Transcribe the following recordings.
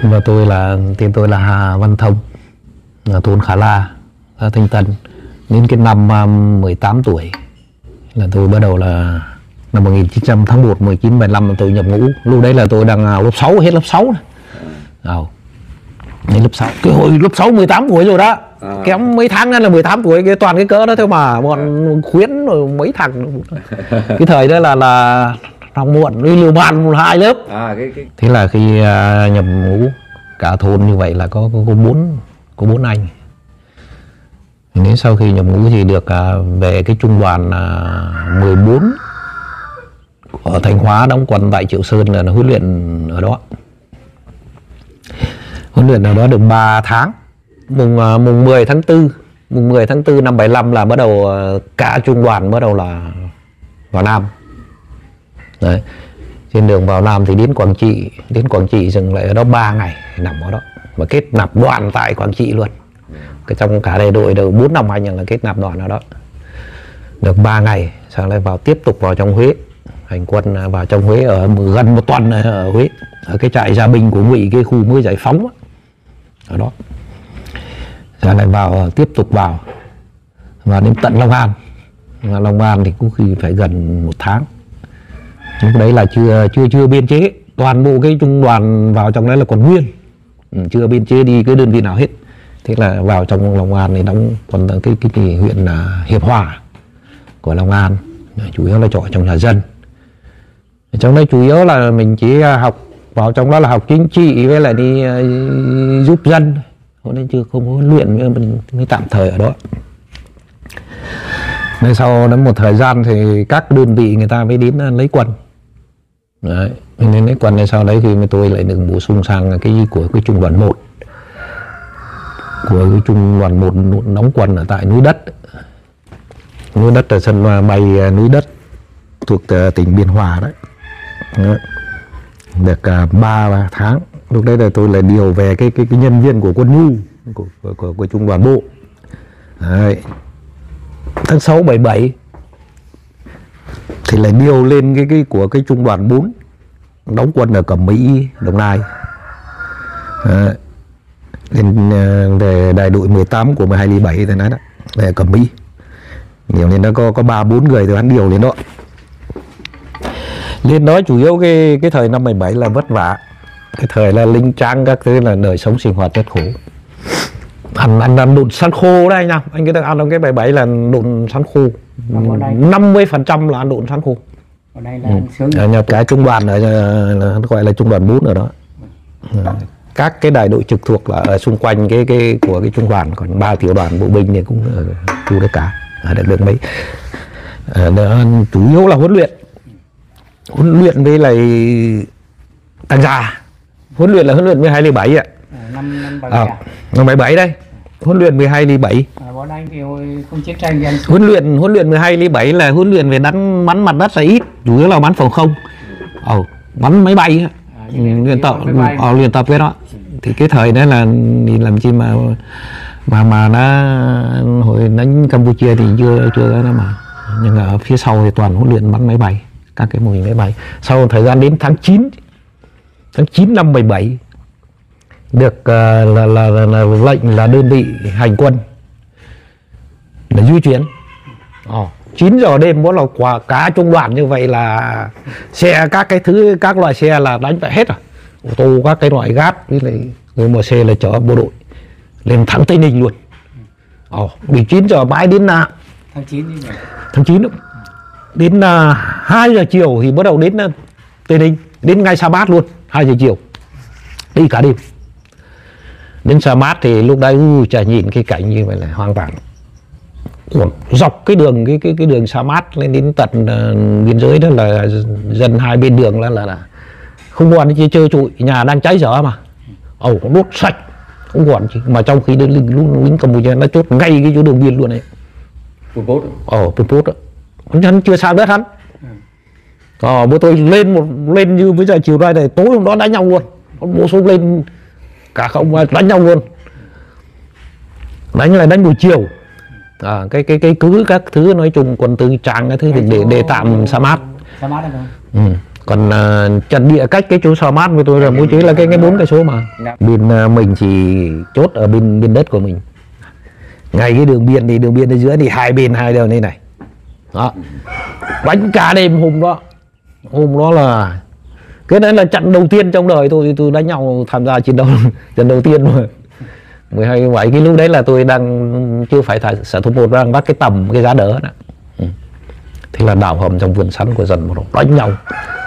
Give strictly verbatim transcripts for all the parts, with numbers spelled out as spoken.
Và tôi là tên tôi là Hà Văn Thông, ở thôn Khả La, xã Thanh Tân. Đến cái năm mười tám tuổi là tôi bắt đầu là năm một nghìn chín trăm tháng một một nghìn chín trăm bảy mươi lăm là tôi nhập ngũ. Lúc đấy là tôi đang lớp sáu, hết lớp sáu rồi. Ờ. Đến lớp sáu. Cái hồi lớp sáu mười tám tuổi rồi đó. À. Kém mấy tháng nữa là mười tám tuổi, cái toàn cái cỡ đó thôi mà bọn khuyến rồi mấy thằng. Cái thời đó là là học muộn đi liều bàn một hai lớp. À, cái, cái... Thế là khi uh, nhập ngũ cả thôn như vậy là có có, có bốn có bốn anh. Đến sau khi nhập ngũ thì được uh, về cái trung đoàn uh, mười bốn ở Thanh Hóa, đóng quân tại Triệu Sơn, là, là huấn luyện ở đó. Huấn luyện ở đó được ba tháng. Mùng uh, mùng mười tháng tư, mùng mười tháng tư năm bảy mươi lăm là bắt đầu uh, cả trung đoàn bắt đầu là vào Nam. Đấy. Trên đường vào Nam thì đến Quảng Trị, đến Quảng Trị dừng lại ở đó ba ngày, nằm ở đó và kết nạp đoàn tại Quảng Trị luôn. Cái trong cả đại đội đều bốn năm anh là kết nạp đoàn ở đó. Được ba ngày, sau lại vào tiếp tục vào trong Huế, hành quân vào trong Huế ở gần một tuần ở Huế, ở cái trại gia binh của Ngụy, cái khu mới giải phóng đó. Ở đó. Sau lại vào tiếp tục vào và đến tận Long An. Và Long An thì có khi phải gần một tháng. Lúc đấy là chưa chưa chưa biên chế, toàn bộ cái trung đoàn vào trong đấy là còn nguyên, ừ, chưa biên chế đi cái đơn vị nào hết. Thế là vào trong Long An thì đóng còn cái cái, cái huyện là Hiệp Hòa của Long An, chủ yếu là trọ trong nhà dân. Ở trong đấy chủ yếu là mình chỉ học, vào trong đó là học chính trị với lại đi uh, giúp dân, nên chưa không có huấn luyện, mới, mình mới tạm thời ở đó. Nên sau đến một thời gian thì các đơn vị người ta mới đến lấy quân. Đấy, nên lấy quân. Nên sau đấy thì tôi lại được bổ sung sang cái của cái trung đoàn một, của cái trung đoàn một đóng quân ở tại núi Đất. Núi Đất là sân bay núi Đất thuộc tỉnh Biên Hòa đấy. Đấy. Được ba tháng. Lúc đấy là tôi lại điều về cái cái, cái nhân viên của quân nhu của, của, của, của trung đoàn bộ. Đấy. Tháng sáu bảy bảy thì lại điều lên cái cái của cái trung đoàn bốn đóng quân ở Cẩm Mỹ, Đồng Nai. À, lên về đại đội mười tám của mười hai ly bảy thì nói đó, về Cẩm Mỹ. Nhiều nên nó có có ba bốn người thì hắn điều lên đó. Lên đó chủ yếu cái cái thời năm bảy bảy là vất vả. Cái thời là linh trang các thứ là đời sống sinh hoạt rất khổ. Ăn ăn, ăn đụn sắn khô đấy anh nào, anh cứ ăn trong cái bảy bảy là đụn sắn khô, năm mươi phần trăm là ăn đụn sắn khô. Ở đây là ừ. Ở nhập cái trung đoàn ở là gọi là trung đoàn bốn ở đó. Ừ. Các cái đại đội trực thuộc là ở xung quanh cái cái của cái trung đoàn, còn ba tiểu đoàn bộ binh thì cũng ở khu đấy cả, ở được được mấy. À, chủ yếu là huấn luyện, huấn luyện với lại tăng gia, huấn luyện là huấn luyện với hai ly bảy ạ. Năm năm bảy à, năm bảy bảy đây, huấn luyện mười hai ly bảy. À, bọn anh thì hồi không chiến tranh thì anh huấn luyện huấn luyện mười hai ly bảy là huấn luyện về đánh bắn mặt đất là ít, chủ yếu là bắn phòng không, ờ, bắn máy bay, à, luyện tập, ờ, luyện tập cái đó. Thì cái thời đấy là đi làm chi mà mà mà nó hồi đánh Campuchia thì chưa chưa đó mà, nhưng ở phía sau thì toàn huấn luyện bắn máy bay, các cái mô hình máy bay. Sau thời gian đến tháng chín tháng chín năm bảy bảy được uh, là, là, là, là lệnh là đơn vị hành quân để di chuyển. Oh, chín giờ đêm mỗi là qua cả trung đoàn như vậy là xe, các cái thứ, các loại xe là đánh phải hết rồi, ô tô, các cái loại gát với lại người mua xe là chở bộ đội lên thẳng Tây Ninh luôn. Ồ, oh, bị chín giờ mãi đến là tháng chín như vậy. Tháng chín đó. Đến uh, hai giờ chiều thì bắt đầu đến uh, Tây Ninh, đến ngay Sa Mát luôn, hai giờ chiều đi cả đêm. Đến Sa Mát thì lúc đấy uh, chả nhìn cái cảnh như vậy là hoang tàn. Dọc cái đường cái cái cái đường Sa Mát lên đến tận uh, biên giới đó là dân hai bên đường là là, là không còn gì chơi trụi, nhà đang cháy dở mà, ồ oh, đốt sạch không còn gì. Mà trong khi đến lính lính Campuchia nó chốt ngay cái chỗ đường biên luôn đấy. Pol Pot. Ồ, Pol Pot đó, hắn chưa sang đất hắn. Ờ, bố tôi lên một lên như bây giờ chiều nay này, tối hôm đó đánh nhau luôn, bố xuống lên cả không đánh nhau luôn, đánh là đánh buổi chiều. À, cái cái cái cứ các thứ nói chung quân tư trang cái thứ thì để để tạm Sa Mát. Sa Mát ừ. Còn uh, trận địa cách cái chỗ Sa Mát với tôi là bố trí là cái cái bốn cây số mà. Bên uh, mình chỉ chốt ở bên bên đất của mình. Ngay cái đường biên thì đường biên ở giữa thì hai bên hai đều này này. Đó. Đánh cả đêm hôm đó. Hôm đó là cái đấy là trận đầu tiên trong đời tôi tôi đánh nhau tham gia chiến đấu trận đầu tiên mà. mười hai bảy cái lúc đấy là tôi đang chưa phải tại sở thú một, đang bắt cái tầm cái giá đỡ đó. Ừ. Thế là đào hầm trong vườn sắn của dần một đánh nhau.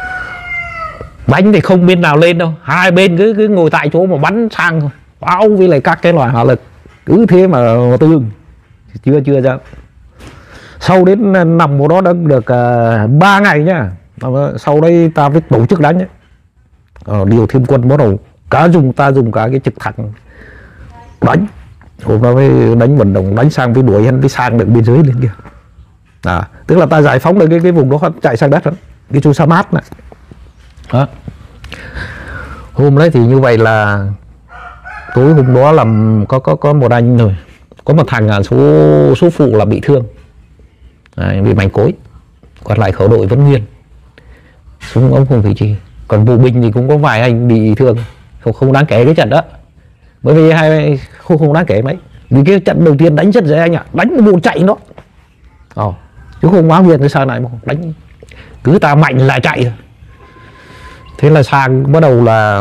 Đánh thì không bên nào lên đâu, hai bên cứ cứ ngồi tại chỗ mà bắn sang thôi, bao với lại các cái loại hỏa lực cứ thế mà, mà tương chưa chưa ra. Sau đến nằm một đó đã được uh, ba ngày nhá. Sau đây ta phải tổ chức đánh ấy. Ờ, điều thêm quân bắt đầu cả dùng ta dùng cả cái trực thăng đánh. Hôm đó mới đánh vận động đánh sang với đuổi hắn với sang được biên giới lên kia. À, tức là ta giải phóng được cái cái vùng đó chạy sang đất đó, cái chỗ Sa Mát này. Đó. Hôm đấy thì như vậy là tối hôm đó làm có có có một anh rồi, có một thằng số số phụ là bị thương. À, bị mảnh cối, còn lại khẩu đội vẫn nguyên, súng ống không bị chi. Còn bộ binh thì cũng có vài anh bị thương, không không đáng kể cái trận đó, bởi vì hai không không đáng kể mấy, vì cái trận đầu tiên đánh rất dễ anh ạ, đánh bộ chạy nó, ờ, chứ không báo viên cái sao này mà đánh cứ ta mạnh là chạy thôi. Thế là sang bắt đầu là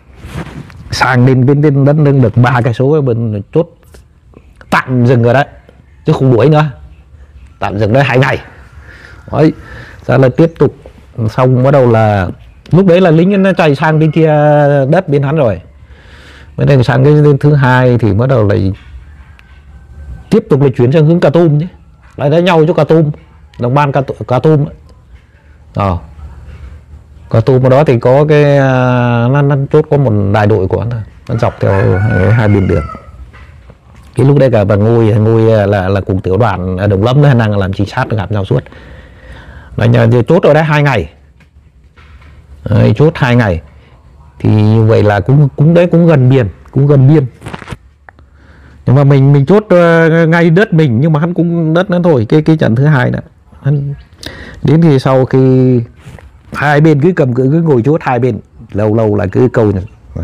sang lên bên bên đất nâng được ba cây số bên chốt tạm dừng rồi đấy, chứ không đuổi nữa. Tạm dừng đấy hai ngày. Đấy, ra là tiếp tục xong bắt đầu là lúc đấy là lính nó chạy sang bên kia đất bên hắn rồi. Bên đây sang cái lên thứ hai thì bắt đầu lại tiếp tục là chuyển sang hướng Cà Tum nhé. Lại đánh nhau chỗ Cà Tum, đồng ban Cà, Cà Tum. Ờ. Cà Tum ở đó thì có cái nó, nó chốt có một đại đội của nó, nó dọc theo hai bên đường. Cái lúc đấy cả bà Ngôi Ngôi là là cùng tiểu đoàn ở Đồng Lâm nó đang làm trinh sát gặp nhau suốt. Là nhờ chốt ở đấy hai ngày. Đấy, chốt hai ngày. Thì như vậy là cũng cũng đấy cũng gần biên, cũng gần biên. Nhưng mà mình mình chốt uh, ngay đất mình, nhưng mà hắn cũng đất nữa thôi. Cái cái trận thứ hai nữa. Hắn đến thì sau khi hai bên cứ cầm cự cứ ngồi chốt hai bên, lâu lâu là cứ câu này.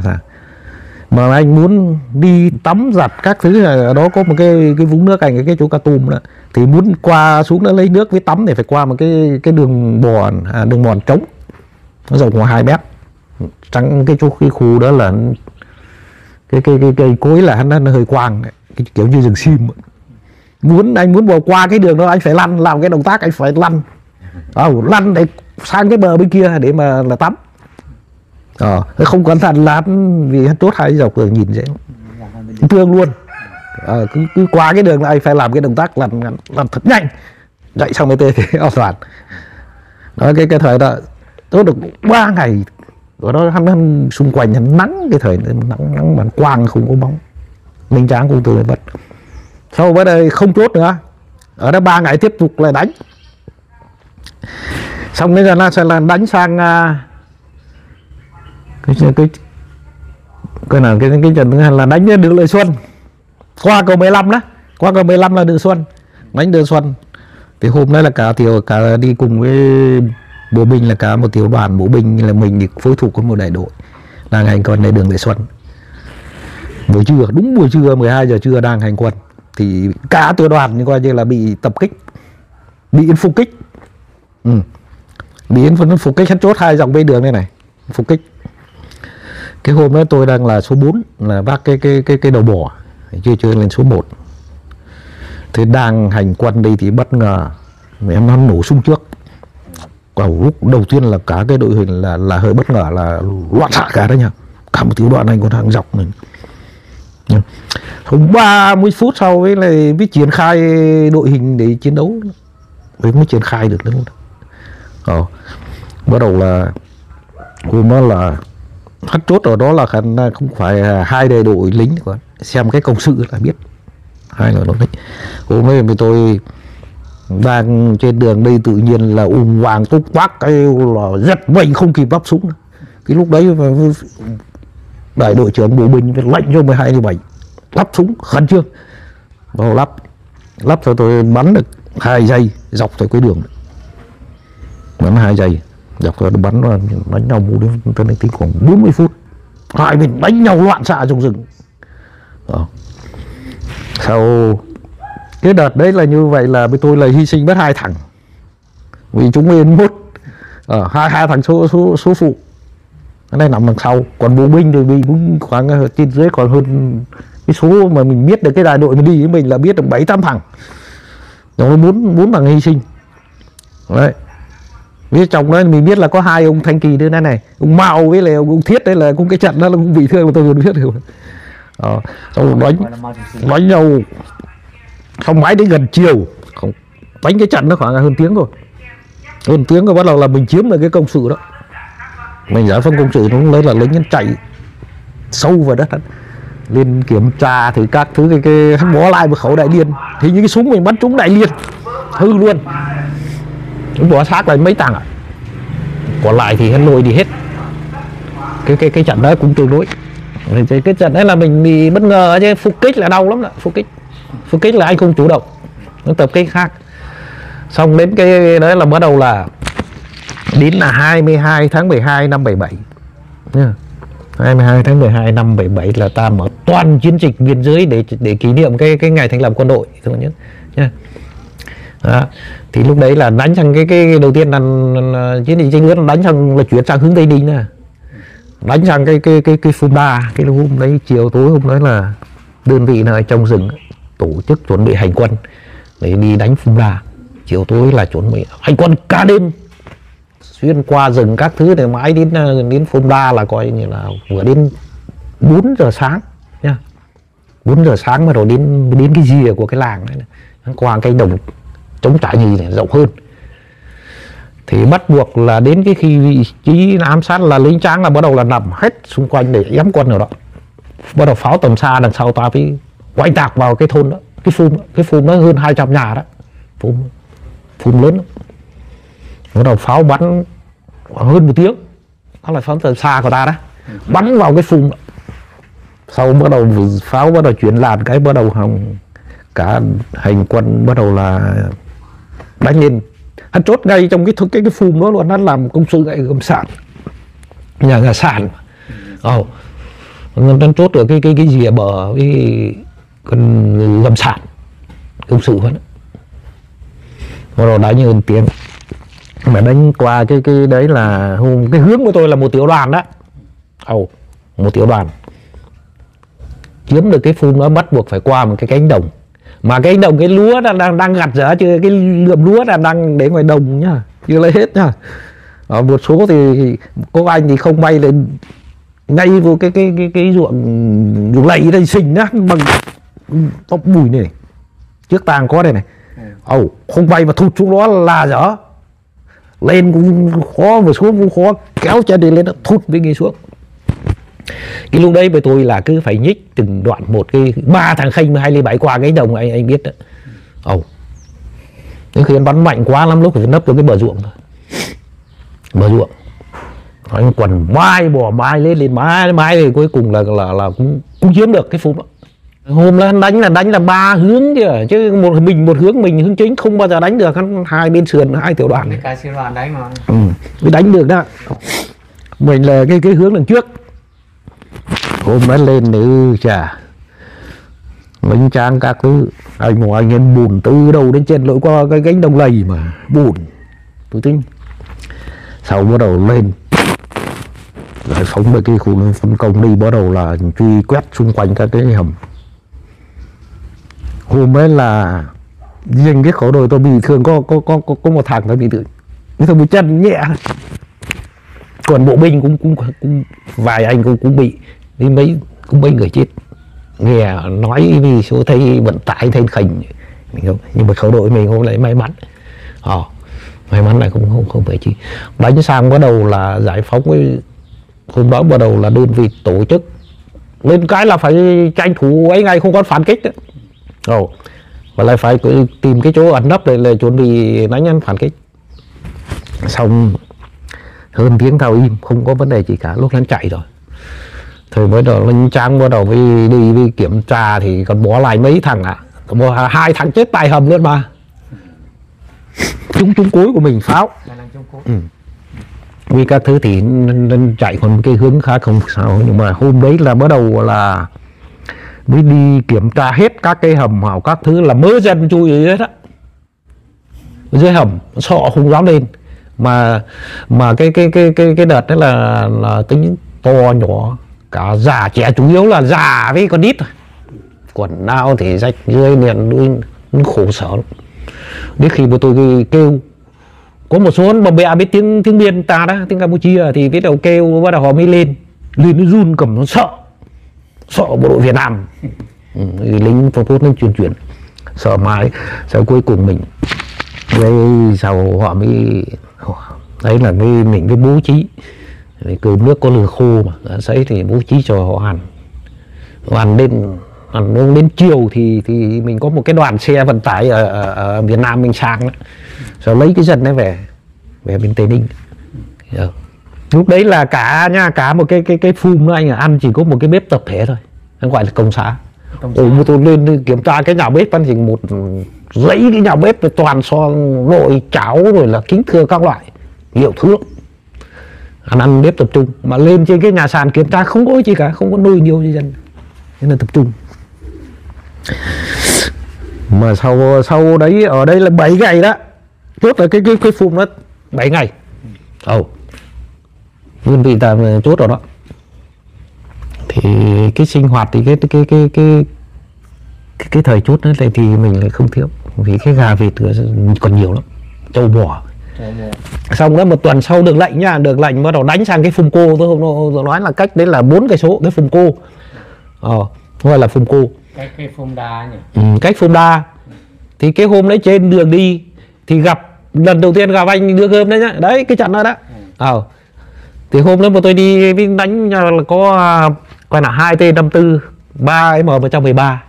Mà anh muốn đi tắm giặt các thứ, ở đó có một cái cái vũng nước anh cái, cái chỗ Cà Tum đó, thì muốn qua xuống đó lấy nước với tắm thì phải qua một cái cái đường bòn à, đường mòn trống, nó rộng khoảng hai mét. Trắng cái chỗ cái khu đó là cái cái cái cây cối là nó, nó hơi quang, cái kiểu như rừng sim. Muốn anh muốn bỏ qua cái đường đó anh phải lăn, làm cái động tác anh phải lăn, à, lăn để sang cái bờ bên kia để mà là tắm. Ờ, không cẩn thận là vì hắn chốt hai dọc rồi nhìn dễ thương luôn. Ờ, cứ, cứ qua cái đường này phải làm cái động tác làm làm thật nhanh, chạy xong mới tê thì an toàn. Đó, cái cái thời đó tôi được ba ngày ở đó, hắn, hắn xung quanh hắn nắng, cái thời nắng nắng mà quang không có bóng, minh tráng cũng từ vật. Sau với đây không chốt nữa, ở đó ba ngày tiếp tục lại đánh. Xong bây giờ nó sẽ là đánh sang cái cái cái nào cái cái trận thứ hai là đánh đường Lợi Xuân, qua cầu mười lăm đó, qua cầu mười lăm là đường Xuân, đánh đường Xuân. Thì hôm nay là cả tiểu cả đi cùng với bộ binh là cả một tiểu đoàn bộ binh là mình thì phối thuộc có một đại đội đang hành quânในđường Lợi Xuân. Buổi trưa, đúng buổi trưa mười hai giờ trưa đang hành quân thì cả tiểu đoàn như coi như là bị tập kích, bị yên phục kích. Ừ. Bị yên phục kích, hắn chốt hai dòng bên đường này này, phục kích. Cái hôm đó tôi đang là số bốn, là vác cái cái cái cái đầu bò, chưa chưa lên số một. Thì đang hành quân đi thì bất ngờ em nó nổ súng trước. Vào lúc đầu tiên là cả cái đội hình là là hơi bất ngờ, là loạn xạ cả đó nha. Cả một tiểu đoạn anh còn hàng dọc này. Không ba mươi phút sau với lại mới triển khai đội hình để chiến đấu, mới mới triển khai được nữa. Ờ, bắt đầu là hôm đó là hát chốt ở đó là không phải hai đại đội lính, còn xem cái công sự là biết hai người đó đấy. Hôm nay thì tôi đang trên đường đi tự nhiên là ùm vàng túc quắc cái là giật mình không kịp lắp súng. Cái lúc đấy đại đội trưởng bộ binh lệnh cho mười hai mười bảy lắp súng khẩn trương vào lắp lắp cho tôi bắn được hai giây dọc theo cái đường, bắn hai giây dọc rồi bắn vào đánh nhau mù đến tôi đánh tính khoảng bốn mươi phút, hai bên đánh nhau loạn xạ trong rừng. Đó. Sau cái đợt đấy là như vậy là với tôi là hy sinh mất hai thằng vì chúng nguyên một ở hai hai thằng số số số phụ cái này nằm đằng sau, còn bộ binh thì mình cũng khoảng trên dưới còn hơn cái số mà mình biết được cái đại đội mình đi với mình là biết được bảy tám thằng, trong bốn bốn thằng hy sinh đấy. Với trong đó mình biết là có hai ông Thanh Kỳ nữa này này, ông Mạo với lại ông Thiết đấy là cũng cái trận đó là cũng bị thương mà tôi còn biết được. Ờ, xong đánh đánh nhau không mãi đến gần chiều, không đánh cái trận nó khoảng hơn tiếng rồi, hơn tiếng rồi bắt đầu là mình chiếm được cái công sự đó, mình giải phóng công sự nó lấy là lính chạy sâu vào đất lên kiểm tra thử các thứ cái, cái hắn bó lại một khẩu đại liên thì những cái súng mình bắn trúng đại liên hư luôn, chúng bỏ xác lại mấy tàng ạ, còn lại thì hắn lôi đi hết. Cái cái cái trận đó cũng tương đối, cái, cái trận đấy là mình bị bất ngờ chứ phục kích là đau lắm đó, phục kích phục kích là anh không chủ động, nó tập kích khác. Xong đến cái đấy là bắt đầu là đến là hai mươi hai tháng mười hai năm bảy bảy nha. hai mươi hai tháng mười hai năm bảy bảy là ta mở toàn chiến dịch biên giới để để kỷ niệm cái cái ngày thành lập quân đội thôi nhé nha. Đó. Thì lúc đấy là đánh sang cái cái đầu tiên là, là chiến dịch tranh lướt đánh sang là chuyển sang hướng Tây Ninh nè, đánh sang cái cái cái cái Phun Đa. Cái hôm đấy chiều tối hôm đấy là đơn vị này trong rừng tổ chức chuẩn bị hành quân để đi đánh Phun Đa. Chiều tối là chuẩn bị hành quân cả đêm xuyên qua rừng các thứ để mãi đến đến Phun Đa là coi như là vừa đến bốn giờ sáng nha, bốn giờ sáng bắt đầu đến đến cái rìa của cái làng đấy, qua cái đồng chống trả nhì này rộng hơn thì bắt buộc là đến cái khi vị trí ám sát là lính tráng là bắt đầu là nằm hết xung quanh để ém quân ở đó, bắt đầu pháo tầm xa đằng sau ta phải quay tạc vào cái thôn đó, cái phun cái phun nó hơn hai trăm nhà đó, phun phun lớn đó. Bắt đầu pháo bắn hơn một tiếng, đó là pháo tầm xa của ta đó, bắn vào cái phun đó. Sau bắt đầu pháo bắt đầu chuyển làn cái bắt đầu hòng cả hành quân bắt đầu là đánh lên, hắn chốt ngay trong cái cái cái phùm đó luôn, hắn làm công sự ngay gầm sàn nhà nhà sàn, ồ oh. Hắn chốt ở cái cái cái rìa bờ cái con gầm sàn công sự vẫn bắt đầu đánh như tiếng mà đánh qua cái cái đấy là hôm cái hướng của tôi là một tiểu đoàn đó, ồ oh. Một tiểu đoàn chiếm được cái phùm đó bắt buộc phải qua một cái cánh đồng, mà cái đồng cái lúa đang đang, đang gặt rỡ chưa, cái lượm lúa đang đang để ngoài đồng nhá, chưa lấy hết nhá. Ở một số thì cô anh thì không bay lên ngay vô cái cái cái cái ruộng ruộng lầy đây xình nhá, bằng tóc bùi này, trước tàng có đây này, ồ oh, không bay mà thụt xuống đó là dở, lên cũng khó mà xuống cũng khó, kéo chân đi lên nó thụt với người xuống. Cái lúc đấy với tôi là cứ phải nhích từng đoạn một, cái ba thằng khinh hai mươi bảy qua cái đồng anh anh biết đó, ồ oh. Đến khi anh bắn mạnh quá lắm lúc phải nấp vào cái bờ ruộng thôi, bờ ruộng anh quần mai bỏ mai lên lên mai mai thì cuối cùng là là là cũng cũng chiếm được cái phút đó. Hôm là đánh là đánh là ba hướng kìa, chứ một mình một hướng mình hướng chính không bao giờ đánh được, hai bên sườn hai tiểu đoàn cái siêu đoàn đánh mà ừ, mới đánh được đó. Mình là cái cái hướng đằng trước. Hôm đó lên nữ chà lính trang các thứ, anh một anh em bùn từ đầu đến trên lội qua cái cánh đồng lầy mà bùn tôi tính. Sau bắt đầu lên giải phóng về cái khu phân công đi, bắt đầu là truy quét xung quanh các cái hầm. Hôm ấy là riêng cái khẩu đội tôi bị thương có có có có, có một thằng nó bị thương, cái thằng bị chân nhẹ, còn bộ binh cũng cũng, cũng vài anh cũng cũng bị, đi mấy cũng mấy người chết. Nghe nói vì số thấy vận tải thấy khỉnh nhưng mà khẩu đội mình hôm nay may mắn, ờ may mắn là không không không phải chi. Đánh sang bắt đầu là giải phóng cái hôm đó bắt đầu là đơn vị tổ chức lên cái là phải tranh thủ ấy ngay, không có phản kích nữa. Ồ, và lại phải tìm cái chỗ ẩn nấp để là chuẩn bị đánh ăn phản kích. Xong hơn tiếng thao im không có vấn đề gì cả, lúc hắn chạy rồi thì mới đầu lên trang bắt đầu đi đi, đi kiểm tra thì còn bỏ lại mấy thằng ạ, à. Hai thằng chết tại hầm luôn mà, chúng chúng cuối của mình pháo. Ừ. vì các thứ thì nên chạy còn cái hướng khá không sao, nhưng mà hôm đấy là bắt đầu là mới đi kiểm tra hết các cái hầm hào các thứ là mớ dân chui ở dưới đó, dưới hầm sợ không dám lên, mà mà cái cái cái cái cái đợt đấy là là tính to nhỏ cả già trẻ, chủ yếu là già với con nít thôi, quần áo thì rách dưới miền núi khổ sở lắm. Đến khi mà tôi kêu có một số bà mẹ biết tiếng tiếng Miên ta đó, tiếng Campuchia thì biết đầu kêu, bắt đầu họ mới lên lên nó run cầm, nó sợ sợ bộ đội Việt Nam. Ừ, lính Pol Pot nó truyền chuyển sợ mãi, sau cuối cùng mình với sau họ mới đấy là cái mình cái bố trí cơm nước có lửa khô mà sấy thì bố trí cho họ ăn, họ ăn đến ăn đến chiều thì thì mình có một cái đoàn xe vận tải ở, ở, ở Việt Nam mình sang đó, rồi lấy cái dân đấy về về bên Tây Ninh. Được. Lúc đấy là cả nha, cả một cái cái cái phum đó anh à, ăn chỉ có một cái bếp tập thể thôi, nó gọi là công xã. Ủa mà tôi lên kiểm tra cái nhà bếp ăn chỉ một dãy cái nhà bếp toàn so nồi cháo rồi là kính thưa các loại nhiều thứ, ăn ăn bếp tập trung. Mà lên trên cái nhà sàn kiểm tra không có gì cả, không có nuôi nhiều như dân, nên là tập trung. Mà sau sau đấy ở đây là bảy ngày đó, chốt là cái cái cái phum đó bảy ngày. Ồ, oh. Đơn vị ta chốt rồi đó. Thì cái sinh hoạt thì cái cái cái cái cái, cái thời chốt đấy thì mình lại không thiếu, vì cái gà vịt còn nhiều lắm, trâu bò. Xong đó một tuần sau được lệnh nha, được lệnh bắt đầu đánh sang cái Phum Cô. Tôi không nói là cách đấy là bốn cây số cái Phum Cô, ờ gọi là Phum Cô, cách cái Phum Đa nhỉ. Ừ, cách Phum Đa. Thì cái hôm đấy trên đường đi thì gặp lần đầu tiên gặp anh đưa cơm đấy nhá, đấy cái trận đó đó. Ờ ừ. Thì hôm đó mà tôi đi đánh là có coi là hai T năm tư, ba M một trăm mười ba,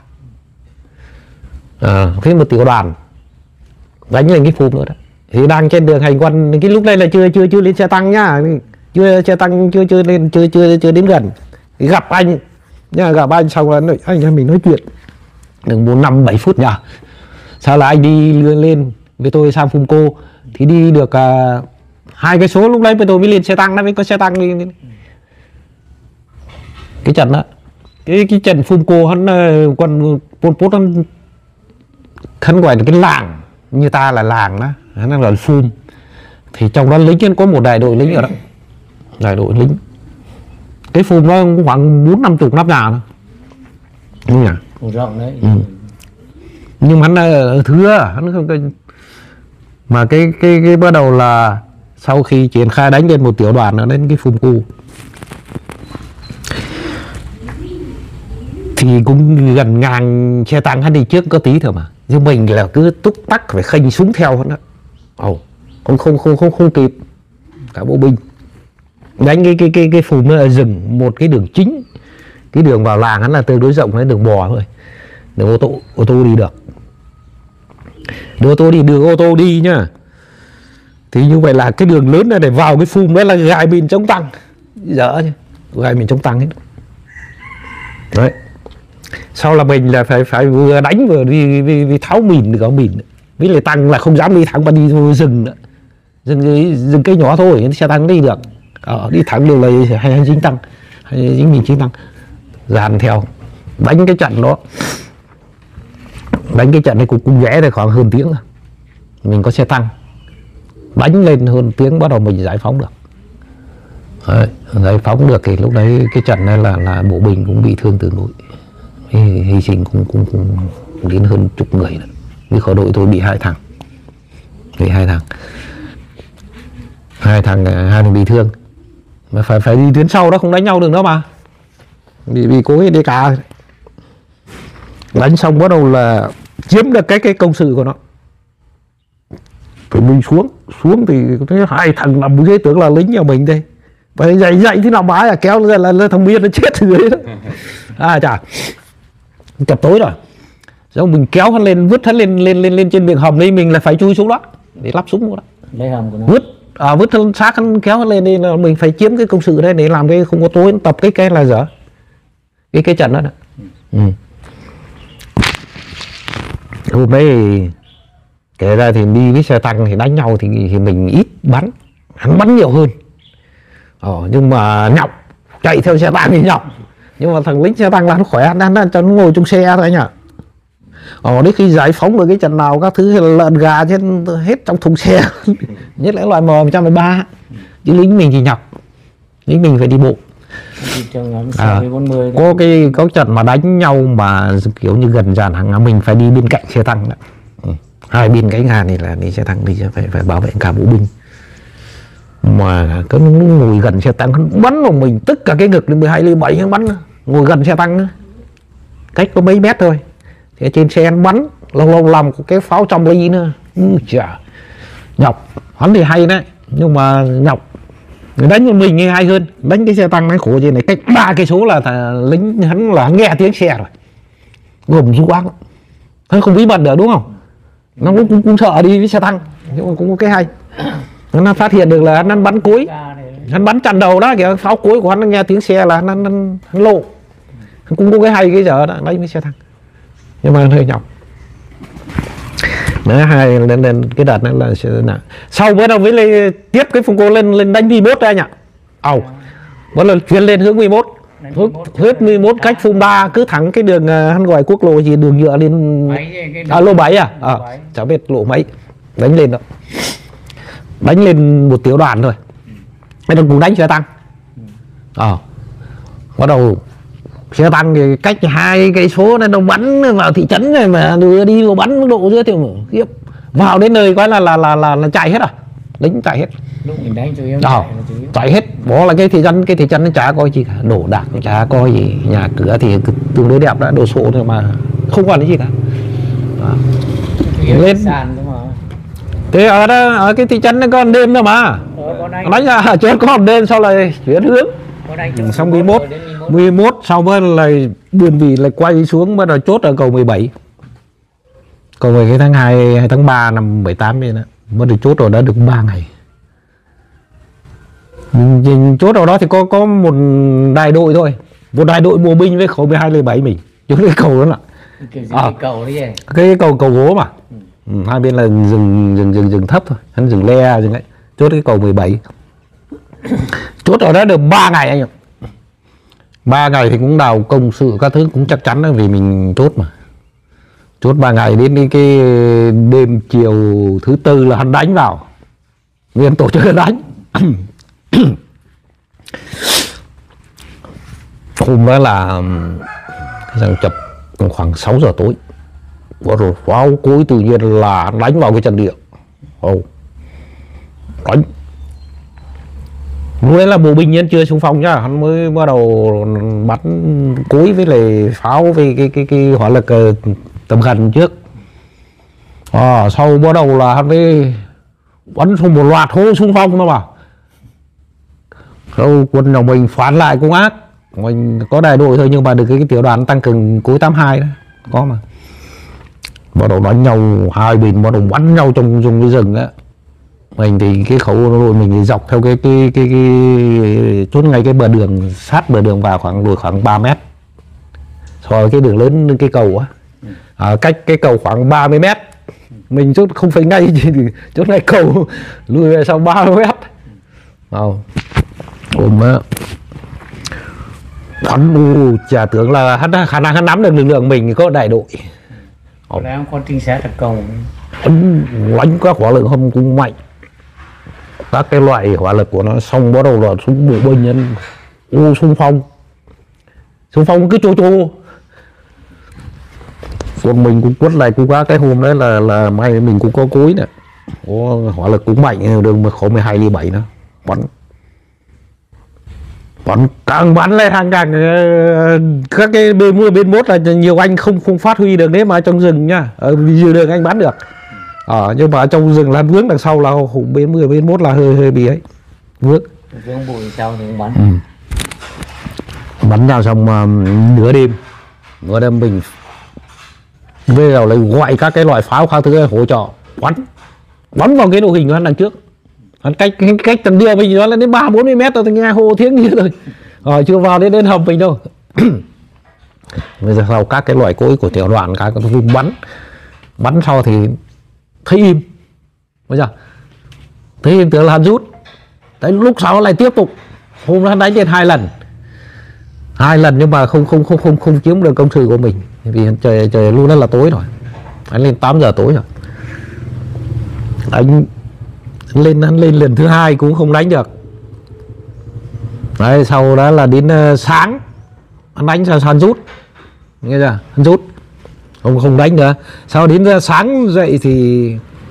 à, thế một tiểu đoàn đánh lên cái Phum nữa đó. Thì đang trên đường hành quân, cái lúc đây là chưa chưa chưa lên xe tăng nhá, chưa xe tăng chưa chưa lên chưa chưa chưa đến gần. Thì gặp anh nhá, gặp anh xong là anh em mình nói chuyện được bốn năm bảy phút nhá. Sau là anh đi lên với tôi sang Phum Cô thì đi được uh, hai cái số, lúc đấy với tôi mới lên xe tăng đó, mới có xe tăng đi. Cái trận đó, cái cái trận Phum Cô hắn quân Pol Pot hắn, hắn gọi là cái làng, như ta là làng đó, hắn là Phum. Thì trong đó lính có một đại đội lính ở đó, đại đội lính. Cái Phum đó khoảng bốn năm chục nắp nhà thôi, đúng nhỉ? Cũng rộng đấy. Ừ. Nhưng mà hắn ở thưa, hắn không, mà cái cái cái bắt đầu là sau khi triển khai đánh lên một tiểu đoàn ở đến cái Phum Cô thì cũng gần ngàn xe tăng hắn đi trước có tí thôi mà, nhưng mình là cứ túc tắc phải khênh súng theo hắn đó. Ồ, không không không không không kịp cả bộ binh đánh cái cái cái cái Phum nó dừng một cái đường chính, cái đường vào làng hắn là tương đối rộng, cái đường bò thôi, đường ô tô ô tô đi được, đường ô tô đi đường ô tô đi nhá. Thì như vậy là cái đường lớn này để vào cái Phum đấy là gài mìn chống tăng, dở chứ, gài mìn chống tăng hết đấy. Sau là mình là phải phải vừa đánh vừa đi, đi, đi tháo mìn được, có mìn với lại tăng là không dám đi thẳng mà đi thôi, dừng nữa, dừng dừng cây nhỏ thôi xe tăng đi được, ờ, đi thẳng đều là hay hay dính tăng, hay dính mìn chính tăng, dàn theo đánh cái trận đó. Đánh cái trận này cũng cũng vẽ được khoảng hơn tiếng rồi, mình có xe tăng đánh lên hơn tiếng bắt đầu mình giải phóng được. Đấy, giải phóng được thì lúc đấy cái trận này là là bộ binh cũng bị thương tương đối, hy, hy sinh cũng, cũng cũng đến hơn chục người nữa. Vì khẩu đội tôi bị hai thằng, bị hai thằng, hai thằng hai thằng bị thương, mà phải phải đi tuyến sau đó, không đánh nhau được nữa mà, bị bị cố đi cả. Đánh xong bắt đầu là chiếm được cái cái công sự của nó, phải mình xuống xuống thì thấy hai thằng nằm dưới tưởng là lính nhà mình đây, phải dậy dậy thế nào bái à, kéo ra là, là thằng Miên nó chết dưới đó. À chà, chập tối rồi, xong mình kéo hắn lên, vứt hắn lên lên lên lên trên miệng hầm đi, mình là phải chui xuống đó để lắp súng vào đó, lấy hầm của nó, vứt à, vứt hắn xác hắn kéo hắn lên đi, là mình phải chiếm cái công sự đây để làm cái không có tối tập cái cái là dở cái cái trận đó, đó. Ừ. Hôm đấy kể ra thì đi với xe tăng thì đánh nhau thì, thì mình ít bắn, hắn bắn nhiều hơn, ờ, nhưng mà nhọc, chạy theo xe tăng thì nhọc, nhưng mà thằng lính xe tăng là nó khỏe, nó, nó, nó ngồi trong xe thôi anh ạ. Ờ, đến khi giải phóng được cái trận nào các thứ lợn gà trên hết trong thùng xe nhất là loại M một trăm mười ba, chứ lính mình thì nhọc, lính mình phải đi bộ. À, có cái có trận mà đánh nhau mà kiểu như gần dàn hàng mình phải đi bên cạnh xe tăng đó. Ừ. Hai bên cánh hàng này là đi xe tăng đi phải phải bảo vệ cả bộ binh, mà có ngồi gần xe tăng bắn vào mình tất cả cái ngực lên mười hai ly bảy bắn, ngồi gần xe tăng nữa. Cách có mấy mét thôi thì trên xe anh bắn lâu lâu làm cái pháo trong ly nữa. Ừ, chà, nhọc. Hắn thì hay đấy nhưng mà nhọc. Đánh với mình hay hơn, đánh cái xe tăng nó khổ gì này, cách ba cây số là lính hắn là nghe tiếng xe rồi, gồm du ác, hắn không bí mật được đúng không, nó cũng, cũng, cũng sợ đi với xe tăng, nhưng mà cũng có cái hay, nó phát hiện được là hắn bắn cối, hắn bắn chặn đầu đó kìa, pháo cối của hắn nghe tiếng xe là hắn, hắn, hắn lộ, hắn cũng có cái hay cái giờ đó đánh với xe tăng, nhưng mà hơi nhọc. Đấy, hai lên lên cái đợt này là, là sau bữa đầu với lên, tiếp cái Phùng Cô lên lên đánh mười mốt đây anh ạ. Ồ, oh, bữa là chuyển lên hướng mười mốt, hướng hết mười mốt cách Phùng ba cứ thẳng cái đường hắn gọi quốc lộ gì đường nhựa lên à, lô bảy à, à cháu biết lộ mấy, đánh lên đó, đánh lên một tiểu đoàn thôi, cái đồng cũng đánh xe tăng, ờ, bắt đầu xe tăng thì cách hai cây số nên nó bắn vào thị trấn này mà đưa đi vào bắn mức độ dưới thì khiếp, vào đến nơi quá là là là là, là chạy hết à, lính chạy hết, lúc mình đánh chủ yếu à, chạy hết, bỏ là cái thị trấn cái thị trấn nó chả coi gì cả, đổ đạc chả coi gì, nhà cửa thì tương đối đẹp đã, đồ sộ thôi mà không còn cái gì cả. À. Lên thế ở đó ở cái thị trấn nó còn đêm nữa mà đánh ra chết còn đêm sau lại chuyển hướng. Xong mười mốt, mười mốt sau mới là đơn vị lại quay xuống bắt đầu chốt ở cầu mười bảy, cầu mười cái tháng hai, tháng ba năm bảy tám vậy đó, mới được chốt ở đó được ba ngày. Chốt ở đó thì có có một đại đội thôi, một đại đội bộ binh với khẩu mười hai lẻ bảy mình chốt cái cầu đó là à, cầu đấy vậy? Cái cầu cầu gỗ mà, ừ. Ừ, hai bên là rừng rừng rừng rừng thấp thôi, hắn rừng le rừng ấy, chốt cái cầu mười bảy. Chốt ở đó được ba ngày anh ạ. ba ngày thì cũng đào công sự các thứ cũng chắc chắn là vì mình chốt mà. Chốt ba ngày đến cái đêm chiều thứ tư là hắn đánh vào. Nguyên tổ chức đánh. Hôm đó là rằng chập khoảng sáu giờ tối. Bắt đầu pháo cối tự nhiên là đánh vào cái trận địa. Ồ. Đánh. Lúc đấy là bộ binh nhân chưa xung phong nhá, hắn mới bắt đầu bắn cối với lại pháo với cái cái cái hỏa lực uh, tầm gần trước. À, sau bắt đầu là hắn mới bắn xuống một loạt hô xung phong nó mà. Sau quân nhà mình phán lại cũng ác, mình có đại đội thôi nhưng mà được cái, cái tiểu đoàn tăng cường cối tám hai đó, có mà. Bắt đầu đánh nhau hai bên, bắt đầu bắn nhau trong trong cái rừng á. Mình thì cái khẩu đội mình thì dọc theo cái cái cái, cái chốt ngay cái bờ đường, sát bờ đường vào khoảng lùi khoảng ba mét so với cái đường lớn cái cầu á, à, cách cái cầu khoảng ba mươi mét, mình chốt không phải ngay thì chốt ngay cầu lùi về sau ba mươi mét. Wow. Ôm á bắn u chả tưởng là hắn khả năng hắn nắm được lực lượng mình có đại đội. Đấy không có trinh sát đặc cầu, đánh các hỏa lực không cũng mạnh, các cái loại hỏa lực của nó, xong bắt đầu là súng bộ binh nhân u xung phong, xung phong cứ chô chô. Còn mình cũng quất lại cũng có cái hôm đấy là là may mình cũng có cối nè, có hỏa lực cũng mạnh, đường khẩu mười hai ly bảy nó bắn bắn càng bắn lên hàng càng các cái bên mua bên mốt là nhiều anh không không phát huy được đấy mà trong rừng nhá, ở dưới đường anh bắn được, ờ, nhưng mà trong rừng là vướng đằng sau là bên mười bên mốt là hơi hơi bị ấy vướng vướng bụi sau thì bắn. Ừ. Bắn nhau xong um, nửa đêm nửa đêm mình bây giờ lại gọi các cái loại pháo khác thứ hỗ trợ bắn bắn vào cái đội hình của hắn đằng trước, hắn cách cách tầm địa mình nó lên đến ba bốn mươi mét rồi, tôi nghe hô tiếng như rồi, rồi chưa vào đến đến hầm mình đâu. Bây giờ sau các cái loại cối của tiểu đoàn các cái vùng bắn bắn sau thì thấy im, bây giờ thấy im tưởng là hắn rút, đấy lúc sau lại tiếp tục hôm đó hắn đánh trên hai lần hai lần nhưng mà không không không không không chiếm được công sự của mình vì trời trời lúc đó là tối rồi, hắn lên tám giờ tối rồi, đánh lên hắn lên lần thứ hai cũng không đánh được. Đấy, sau đó là đến uh, sáng hắn đánh sao hắn rút, nghe chưa, hắn rút không không đánh nữa. Sau đến uh, sáng dậy thì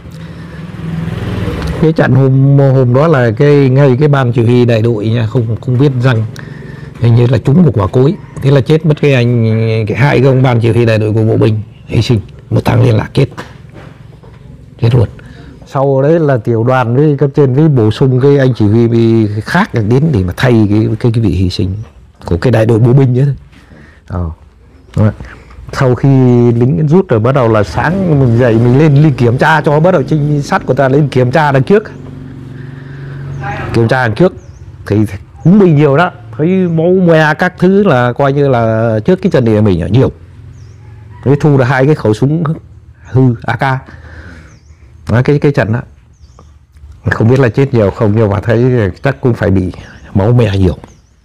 cái trận hôm hôm đó là cái ngay cái ban chỉ huy đại đội nha, không không biết rằng hình như là trúng một quả cối, thế là chết mất cái anh cái hai cái ông ban chỉ huy đại đội của bộ binh hy sinh, một tháng liên lạc chết chết luôn. Sau đấy là tiểu đoàn với cấp trên với bổ sung cái anh chỉ huy khác đến để mà thay cái cái, cái vị hy sinh của cái đại đội bộ binh nhé. Ờ. Sau khi lính rút rồi bắt đầu là sáng mình dậy mình lên lên kiểm tra cho, bắt đầu trinh sát của ta lên kiểm tra đằng trước kiểm tra đằng trước thì cũng bị nhiều đó, thấy máu moe các thứ là coi như là trước cái trận địa mình ở nhiều. Thế thu được hai cái khẩu súng hư a ca. Đó, cái cái trận đó không biết là chết nhiều không, nhưng mà thấy chắc cũng phải bị máu me nhiều.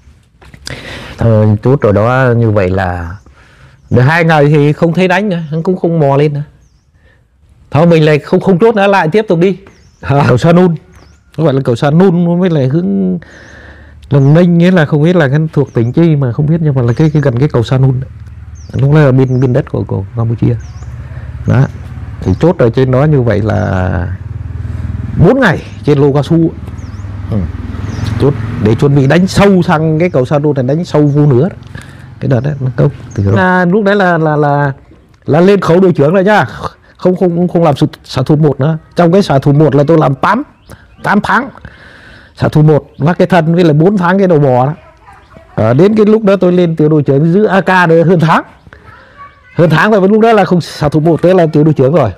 Thôi chút rồi đó, như vậy là được hai ngày thì không thấy đánh nữa, hắn cũng không mò lên nữa. Thôi mình lại không không chốt nữa, lại tiếp tục đi cầu Sa Nun, gọi là cầu Sa Nun mới lại hướng Đồng Ninh, nghĩa là không biết là cái thuộc tỉnh chi mà không biết, nhưng mà là cái, cái gần cái cầu Sa Nun lúc đó là biên biên đất của, của Campuchia đó. Thì chốt ở trên đó như vậy là bốn ngày trên lô cao su. Ừ. Chốt để chuẩn bị đánh sâu sang cái cầu Sa Nun, là đánh sâu vô nữa cái đợt đấy nó câu từ à, lúc đấy là là là là lên khẩu đội trưởng rồi nhá, không không không làm xạ thủ một nữa. Trong cái xạ thủ một là tôi làm tám tám tháng xạ thủ một mắc cái thân với là bốn tháng cái đầu bò đó. À, đến cái lúc đó tôi lên tiểu đội trưởng giữ a ca được hơn tháng hơn tháng rồi, lúc đó là không xạ thủ một, tới là tiểu đội trưởng rồi.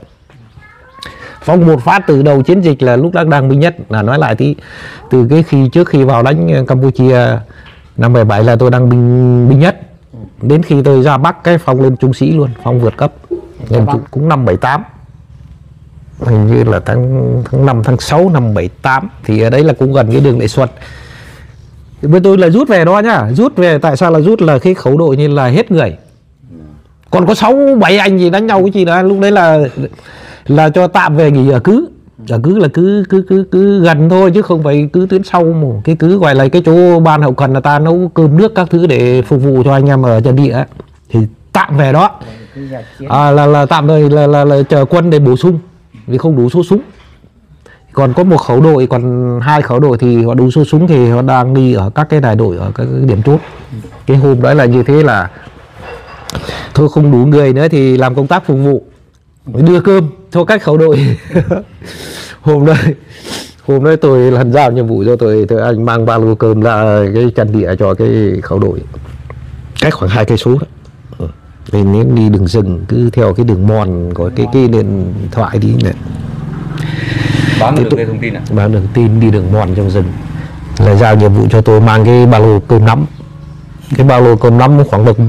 Phong một phát từ đầu chiến dịch là lúc đó đang binh nhất, là nói lại thì từ cái khi trước khi vào đánh Campuchia năm bảy bảy là tôi đang binh binh nhất, đến khi tôi ra Bắc cái phong lên trung sĩ luôn, phong vượt cấp lên cũng năm bảy tám, hình như là tháng tháng năm tháng sáu năm bảy tám, thì ở đấy là cũng gần cái đường Lệ Xuân. Bên tôi là rút về đó nhá, rút về tại sao là rút là cái khẩu đội như là hết người, còn có sáu bảy anh gì đánh nhau cái gì đó, lúc đấy là là cho tạm về nghỉ ở cứ ở cứ là cứ cứ cứ cứ gần thôi chứ không phải cứ tuyến sau, một cái cứ gọi là cái chỗ ban hậu cần là ta nấu cơm nước các thứ để phục vụ cho anh em ở trận địa, thì tạm về đó à, là là tạm thời là, là, là chờ quân để bổ sung vì không đủ số súng. Còn có một khẩu đội, còn hai khẩu đội thì họ đủ số súng thì họ đang đi ở các cái đại đội ở các cái điểm chốt. Cái hôm đó là như thế là thôi không đủ người nữa thì làm công tác phục vụ, đưa cơm cho các khẩu đội. hôm đó hôm đó tôi lần giao nhiệm vụ cho tôi, tôi anh mang ba lô cơm ra cái trận địa cho cái khẩu đội cách khoảng hai cây số đó. Nên nếu đi đường rừng cứ theo cái đường mòn của cái cái điện thoại đi này, bám được cái thông tin à? Bám được tin đi đường mòn trong rừng, là giao nhiệm vụ cho tôi mang cái ba lô cơm nắm, cái ba lô cơm nắm khoảng được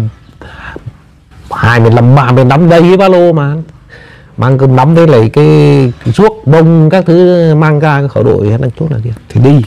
hai mươi lăm ba mươi nắm đầy cái ba lô mà mang cơm nắm với lại cái ruốc bông các thứ mang ra cái khẩu đội đang chốt là kia thì đi.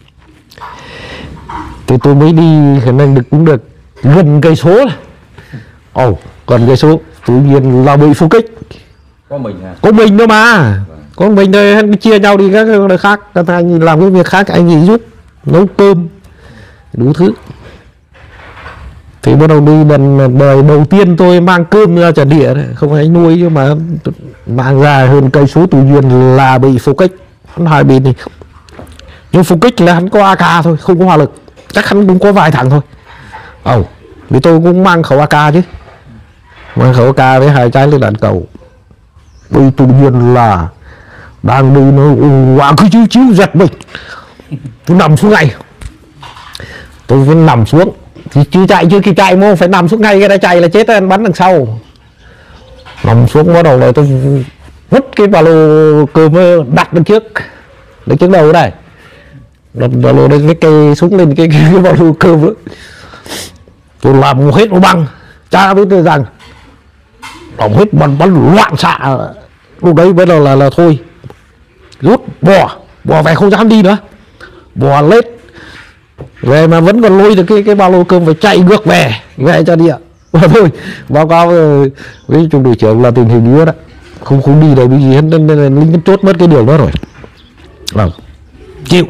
Thì tôi mới đi khả năng được cũng được gần cây số này. Ồ, oh, gần cây số tự nhiên là bị phục kích. Có mình hả? Có mình đâu mà. Có mình thôi, anh chia nhau đi các nơi khác, các anh làm cái việc khác, anh gì giúp nấu cơm đủ thứ. Thì bắt đầu đi lần đời đầu tiên tôi mang cơm ra trận địa đấy, không phải anh nuôi nhưng mà mang ra hơn cây số tự nhiên là bị phục kích. Hắn hai bên đi, nhưng phục kích là hắn có a ca thôi, không có hỏa lực, chắc hắn cũng có vài thằng thôi. Ồ, oh, vì tôi cũng mang khẩu a ca chứ, mang khẩu a ca với hai trái lên đạn cầu. Bây tự nhiên là đang đi nó quả cứ chiếu chiếu giật mình, tôi nằm xuống ngay, tôi vẫn nằm xuống thì chưa chạy chưa kịp chạy mà phải nằm xuống ngay, cái đã chạy là chết, anh bắn đằng sau. Nằm xuống bắt đầu là tôi vứt cái ba lô cơm đặt lên trước lên trước đầu đây, đặt ba lô lên cái cây súng lên cái, cái, cái ba lô cơm đó. Tôi làm hết nó băng, cha biết tôi rằng đóng hết bắn bắn loạn xạ. Lúc đấy bắt đầu là là thôi rút bỏ bỏ về không dám đi nữa, bỏ lết về mà vẫn còn lôi được cái cái ba lô cơm, phải chạy ngược về về cho địa và thôi báo cáo với trung đội trưởng là tình hình yếu đó, không không đi được cái gì hết, nên là lính chốt mất cái đường đó rồi. Vâng, chịu.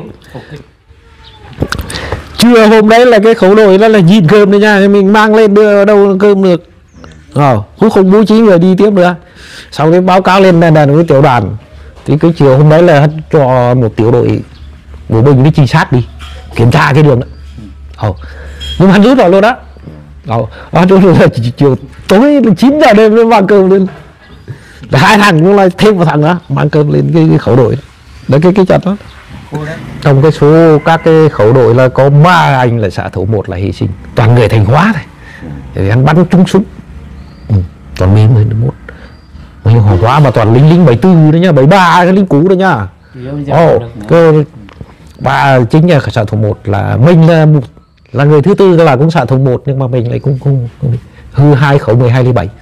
Trưa hôm đấy là cái khẩu đội đó là nhìn cơm đấy nha, mình mang lên đưa ở đâu cơm được, ờ cũng không bố trí người đi tiếp nữa. Sau cái báo cáo lên đàn với tiểu đoàn thì cái chiều hôm đấy là cho một tiểu đội bộ binh với trinh sát đi kiểm tra cái đường đó. Ờ nhưng mà hắn rút vào luôn đó. Ờ đó là chiều tối chín giờ đêm mới mang cơm lên, hai thằng cũng lại thêm một thằng đó mang cơm lên cái, cái khẩu đội đấy, cái cái trận đó. Trong cái số các cái khẩu đội là có ba anh là xạ thủ một là hy sinh, toàn người Thanh Hóa này, thì hắn bắn trúng súng. Ừ, toàn B mười một người Hoàng Hóa mà toàn lính lính bảy tư đấy nhá, bảy ba cái lính cũ đấy nhá. Ồ, cái ba chính là xạ thủ một là mình là là người thứ tư là cũng xạ thủ một, nhưng mà mình lại cũng không, không hư hai khẩu mười hai ly bảy,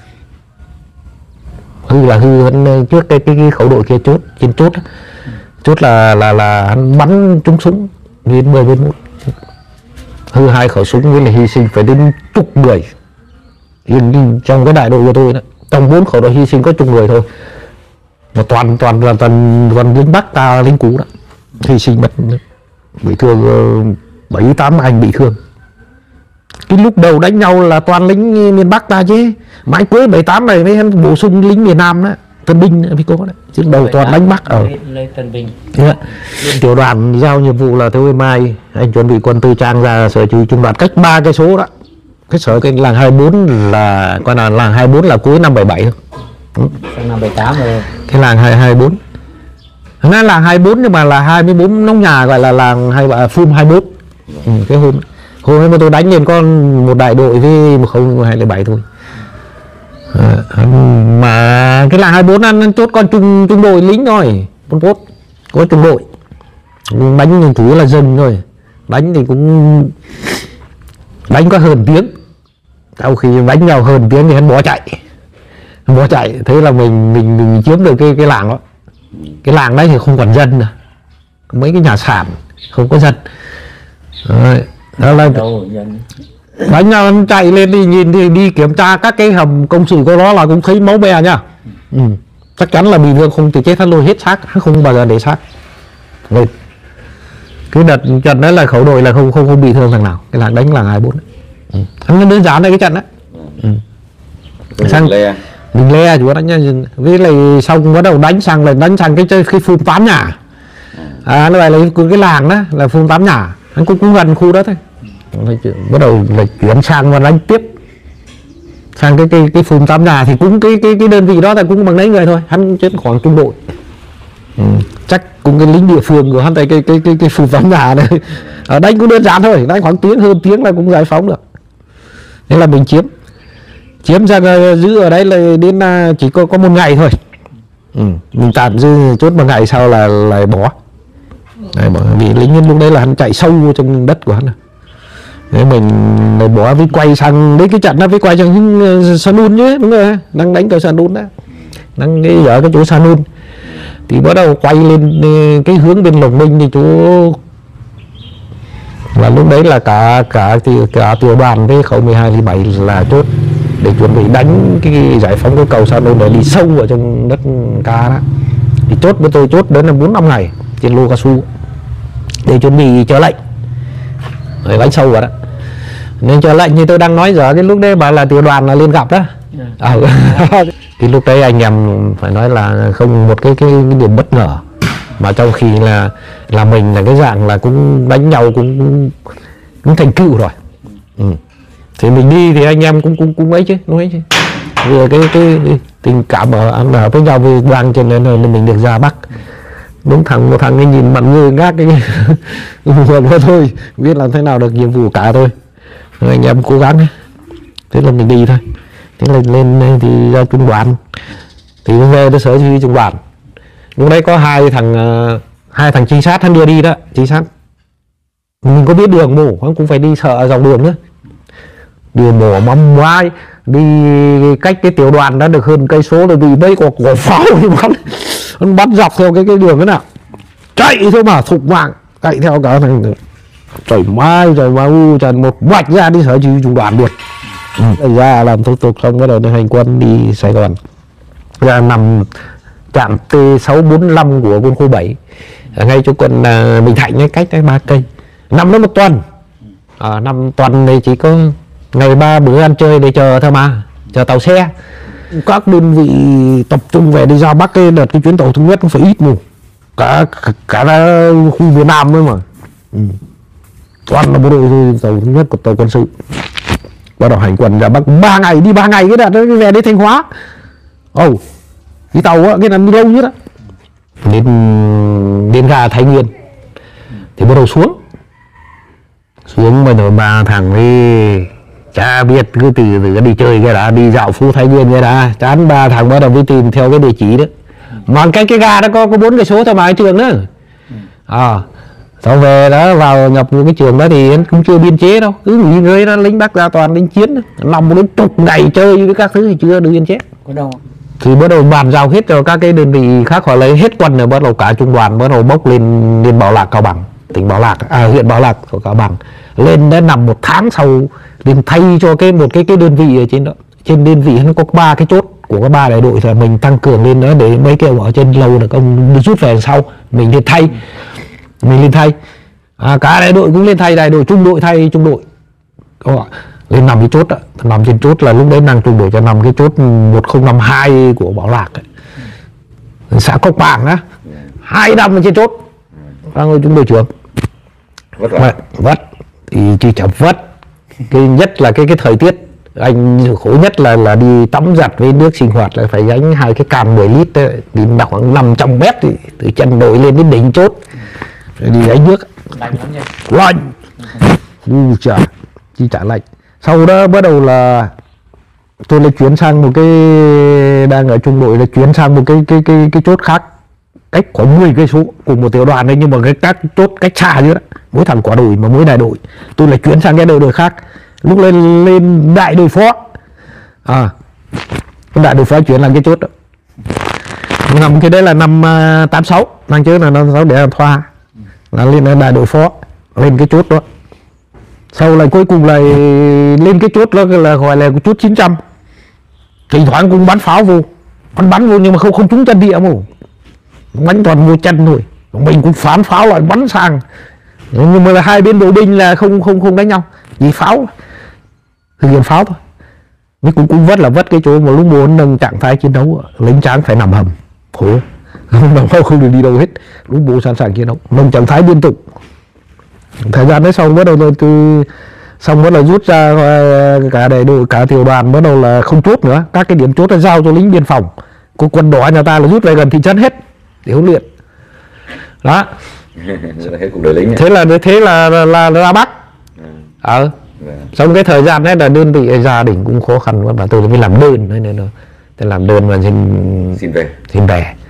hư là hư trước cái cái, cái khẩu đội kia chốt trên chốt chốt là là là hắn bắn trúng súng đến mười bên một, hư hai khẩu súng với là hy sinh phải đến chục người. In trong cái đại đội của tôi đó, trong bốn khẩu đội hy sinh có chục người thôi, mà toàn toàn là toàn toàn lính Bắc ta, lính cũ đó hy sinh mất, bị thương bảy tám anh bị thương. Cái lúc đầu đánh nhau là toàn lính miền Bắc ta chứ, mãi cuối bảy tám này mới bổ sung lính miền Nam đó, Tân binh mới có đấy, chứ đầu toàn đánh Bắc ở lấy Tân binh. Yeah. Tiểu đoàn giao nhiệm vụ là tối mai anh chuẩn bị quân tư trang ra sở chỉ huy trung đoàn cách ba cây số đó, cái sở cái làng hai mươi bốn là coi là làng hai mươi bốn là cuối năm bảy bảy thôi. Ừ. Sang năm bảy tám rồi. Cái làng hai hai bốn nó là hai mươi bốn nhưng mà là hai mươi bốn nông nhà, gọi là làng hai phun hai mươi bốn. Ừ, cái hôm hôm ấy mà tôi đánh lên con một đại đội với một không hai bảy thôi. À, mà cái làng hai mươi bốn ăn, ăn chốt con trung trung đội lính thôi, con tốt có trung đội đánh thì chủ yếu là dân thôi, đánh thì cũng đánh có hơn tiếng, sau khi đánh nhau hơn tiếng thì hắn bỏ chạy bỏ chạy thế là mình mình mình chiếm được cái cái làng đó. Cái làng đấy thì không còn dân nữa, mấy cái nhà sàn không có dân. Đấy, đó là đánh nhau hắn chạy lên đi, nhìn thì đi kiểm tra các cái hầm công sự của nó là cũng thấy máu me nha. Ừ. Chắc chắn là bị thương, không thì chết hắn lôi hết xác, không bao giờ để xác lên. Cái đợt trận đấy là khẩu đội là không không không bị thương thằng nào, cái làng đánh làng hai mươi bốn. Ừ. Hắn đơn giản này cái trận đấy. Ừ. Sang mình le chúa đánh nha, với lại xong bắt đầu đánh sang là đánh sang cái cái phun tám nhà. À nó vậy là cái làng đó là phun tám nhà, hắn cũng cũng gần khu đó thôi. Bắt đầu là chuyển sang và đánh tiếp sang cái cái cái phun tám nhà thì cũng cái cái cái đơn vị đó là cũng bằng đấy người thôi, hắn chết khoảng trung đội. Ừ. Chắc cũng cái lính địa phương của hắn tại cái cái cái cái phun tám nhà này ở đánh cũng đơn giản thôi, đánh khoảng tiếng hơn tiếng là cũng giải phóng được. Thế là mình chiếm chiếm ra giữ ở đấy là đến chỉ có có một ngày thôi. Ừ. Mình tạm giữ chốt một ngày sau là lại bỏ. Đấy, vì lính lúc đấy là hắn chạy sâu vô trong đất của hắn. Thế mình bỏ với quay sang đấy, cái trận đó với quay sang Sanun chứ, đúng rồi, đang đánh cờ Sanun đó, đang đi ở cái chỗ Sanun thì bắt đầu quay lên cái hướng bên Lộc Minh thì chỗ là lúc đấy là cả cả cả tiểu đoàn với khẩu mười hai ly bảy là chốt để chuẩn bị đánh cái giải phóng cái cầu Sanun để đi sâu vào trong đất ca đó. Thì chốt với tôi chốt đến là bốn năm ngày trên lô cao su để chuẩn bị chờ lệnh rồi đánh sâu vào đó. Nên chờ lệnh như tôi đang nói giờ, cái lúc đấy bà là tiểu đoàn là lên gặp đó. À, cái lúc đấy anh em phải nói là không một cái cái, cái điểm bất ngờ, mà trong khi là là mình là cái dạng là cũng đánh nhau cũng cũng, cũng thành cựu rồi. Ừ. Thì mình đi thì anh em cũng cũng cũng ấy chứ, đúng ấy chứ. Vì cái, cái cái tình cảm ở ở với nhau với đoàn trên nên là mình được ra Bắc. Đúng thằng một thằng cái nhìn mặt người ngác cái vừa thôi biết làm thế nào được nhiệm vụ cả thôi. Rồi anh em cố gắng. Thế là mình đi thôi. Thế là lên thì ra trung đoàn thì về tới sở chỉ huy trung đoàn. Lúc đấy có hai thằng hai thằng trinh sát hắn đưa đi đó, trinh sát mình có biết đường mổ, hắn cũng phải đi sợ dòng đường nữa, đường mổ mắm ngoái đi cách cái tiểu đoàn đã được hơn cây số rồi bị mấy quả quả pháo thì bắn hắn bắn dọc theo cái cái đường thế nào chạy thôi mà thục mạng chạy theo cả thằng Rồi mai rồi mà u trần một vạch ra đi sở chỉ huy trung đoàn luôn. Ừ. Ra làm thủ tục xong bắt đầu hành quân đi Sài Gòn. Ra nằm trạm T sáu bốn lăm của quân khu bảy ở ngay chỗ quận uh, Bình Thạnh ấy, cách đấy ba cây. Nằm đó một tuần. À, năm tuần này chỉ có ngày ba bữa ăn chơi để chờ thôi mà, chờ tàu xe. Các đơn vị tập trung về đi ra Bắc cái đợt cái chuyến tàu thứ nhất cũng phải ít mù. Cả cả, cả khu Việt Nam nữa mà. Ừ. Toàn là bộ đội tàu thứ nhất của tàu quân sự. Bắt đầu hành quân ra Bắc ba ngày, đi ba ngày cái đợt đó về đến Thanh Hóa. Ồ, oh, đi tàu á, cái này đi lâu nhất á. Đến đến ga Thái Nguyên thì bắt đầu xuống. Xuống bây giờ ba thằng ấy chả biết cứ từ từ đi chơi cái đã, đi dạo phố Thái Nguyên cái đã, chán ba thằng bắt đầu mới tìm theo cái địa chỉ đó. Mà cái cái ga đó có có bốn cái số thôi mà cái trường đó. À, sau về đó vào nhập vào cái trường đó thì cũng chưa biên chế đâu, cứ nghỉ ngơi đó, lính Bắc ra toàn lính chiến, nằm đến chục ngày chơi với các thứ thì chưa được biên chế. Có đâu. Thì bắt đầu bàn giao hết cho các cái đơn vị khác, họ lấy hết quân rồi bắt đầu cả trung đoàn bắt đầu bốc lên lên Bảo Lạc, Cao Bằng, tỉnh Bảo Lạc, à huyện Bảo Lạc của Cao Bằng, lên đã nằm một tháng sau liền thay cho cái một cái cái đơn vị ở trên đó. Trên đơn vị nó có ba cái chốt của các ba đại đội thì mình tăng cường lên đó để mấy cái ở trên lâu là ông rút về sau mình lên thay, mình lên thay, à, cả đại đội cũng lên thay, đại đội trung đội thay trung đội. Đó, lên nằm cái chốt đó, nằm trên chốt là lúc đấy đang trung đội cho nằm cái chốt một không năm hai của Bảo Lạc ấy. Xã Cốc Bảng á, hai năm trên chốt đang ngồi trung đội trưởng. Vất vả. Vất thì chỉ chẳng vất, cái nhất là cái cái thời tiết anh khổ nhất là là đi tắm giặt với nước sinh hoạt là phải gánh hai cái can mười lít đấy, đi đọc khoảng năm trăm mét thì từ chân đội lên đến đỉnh chốt rồi đi gánh nước. Lạnh lắm nha. Lạnh. U trời, chi trả lạnh. Sau đó bắt đầu là tôi lại chuyển sang một cái, đang ở trung đội là chuyển sang một cái cái cái cái chốt khác, cách khoảng mười cây số cùng một tiểu đoàn đấy, nhưng mà cái các chốt cách xa nữa, mỗi thằng quả đội mà mỗi đại đội. Tôi lại chuyển sang cái đại đội khác, lúc lên lên đại đội phó, à đại đội phó chuyển làm cái chốt đó. Nằm cái đấy là năm uh, tám sáu, năm trước là năm sáu để làm thoa, là lên đại đội phó, lên cái chốt đó. Sau lại cuối cùng lại lên cái chốt đó là gọi là chốt chín trăm, thỉnh thoảng cũng bắn pháo vô, bắn bắn vô nhưng mà không không trúng chân địa mà, bắn toàn vô chân thôi. Mình cũng phán pháo lại bắn sang, nhưng mà hai bên đội binh là không không không đánh nhau, chỉ pháo, thực hiện pháo thôi. Nhưng cũng cũng vất là vất cái chỗ mà lúc muốn nâng trạng thái chiến đấu, lính tráng phải nằm hầm, khổ, không nằm không được đi đâu hết, lúc bố sẵn sàng chiến đấu, nâng trạng thái liên tục. Thời gian đấy xong bắt đầu rồi từ xong bắt đầu rút ra cả đại đội, cả tiểu đoàn bắt đầu là không chốt nữa, các cái điểm chốt là giao cho lính biên phòng, có quân đỏ nhà ta là rút về gần thị trấn hết để huấn luyện. Đó. Hết cuộc đời lính. Thế là thế là là, là, là ra Bắc. Ờ. À, xong cái thời gian đấy là đơn vị gia đình cũng khó khăn quá, và tôi mới làm đơn nên là tôi làm đơn và xin xin về xin về